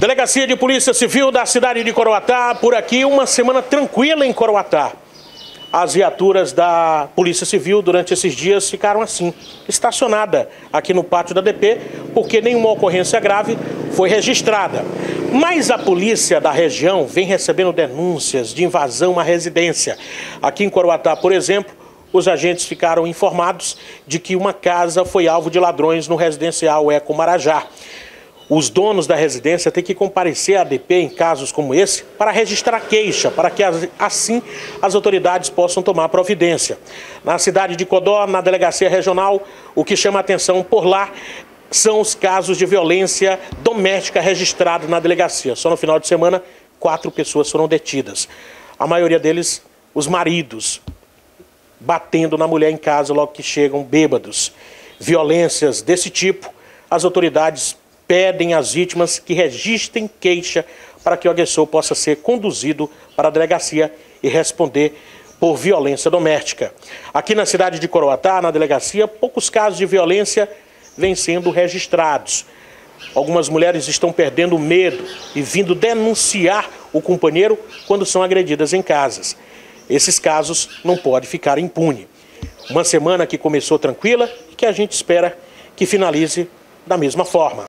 Delegacia de Polícia Civil da cidade de Coroatá, por aqui uma semana tranquila em Coroatá. As viaturas da Polícia Civil durante esses dias ficaram assim, estacionada aqui no pátio da DP, porque nenhuma ocorrência grave foi registrada. Mas a polícia da região vem recebendo denúncias de invasão à residência. Aqui em Coroatá, por exemplo, os agentes ficaram informados de que uma casa foi alvo de ladrões no residencial Eco Marajá. Os donos da residência têm que comparecer à DP em casos como esse para registrar queixa, para que assim as autoridades possam tomar providência. Na cidade de Codó, na delegacia regional, o que chama a atenção por lá são os casos de violência doméstica registrados na delegacia. Só no final de semana, 4 pessoas foram detidas. A maioria deles, os maridos, batendo na mulher em casa logo que chegam bêbados. Violências desse tipo, as autoridades pedem às vítimas que registrem queixa para que o agressor possa ser conduzido para a delegacia e responder por violência doméstica. Aqui na cidade de Coroatá, na delegacia, poucos casos de violência vêm sendo registrados. Algumas mulheres estão perdendo medo e vindo denunciar o companheiro quando são agredidas em casas. Esses casos não podem ficar impunes. Uma semana que começou tranquila e que a gente espera que finalize da mesma forma.